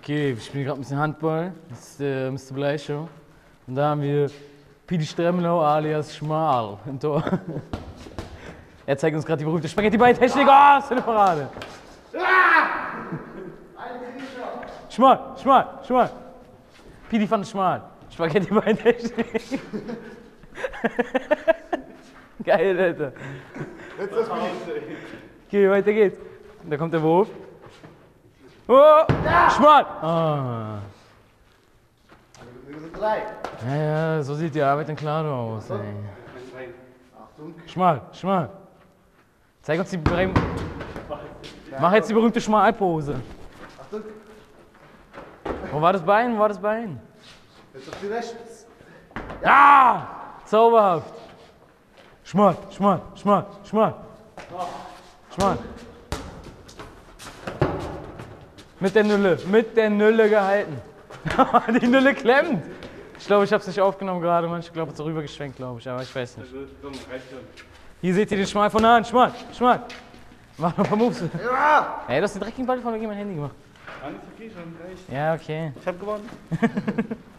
Okay, wir spielen gerade ein bisschen Handball. Das ist der Mr. Bleichow. Und da haben wir Pidi Stremlau alias Schmal im Tor. Er zeigt uns gerade die berühmte Spaghetti-Bein-Technik. Oh, ist eine Parade. Schmal, schmal, schmal. Pidi fand es schmal. Spaghetti-Bein-Technik. Geil, Alter. Jetzt das Pidi. Okay, weiter geht's. Da kommt der Wurf. Oh, schmal. Ah. Wir sind 3. Ja, ja, so sieht die Arbeit in Klado aus, ey. Achtung. Schmal, schmal. Zeig uns die berühmte. Mach jetzt die berühmte Schmalpose. Achtung. Wo war das Bein? Wo war das Bein? Jetzt auf die rechts. Ja! Zauberhaft. Schmal, schmal, schmal, schmal. Schmal. Mit der Nülle gehalten. Die Nülle klemmt. Ich glaube, ich habe es nicht aufgenommen gerade, manche glauben, es ist rübergeschwenkt, glaube ich, aber ich weiß nicht. Hier seht ihr den Schmal von der Hand. Schmal, schmal. Mach noch ein paar Moves. Ja! Ey, du hast den dreckigen Ball von mir gegen mein Handy gemacht. Alles okay, schon reicht. Ja, okay. Ich hab gewonnen.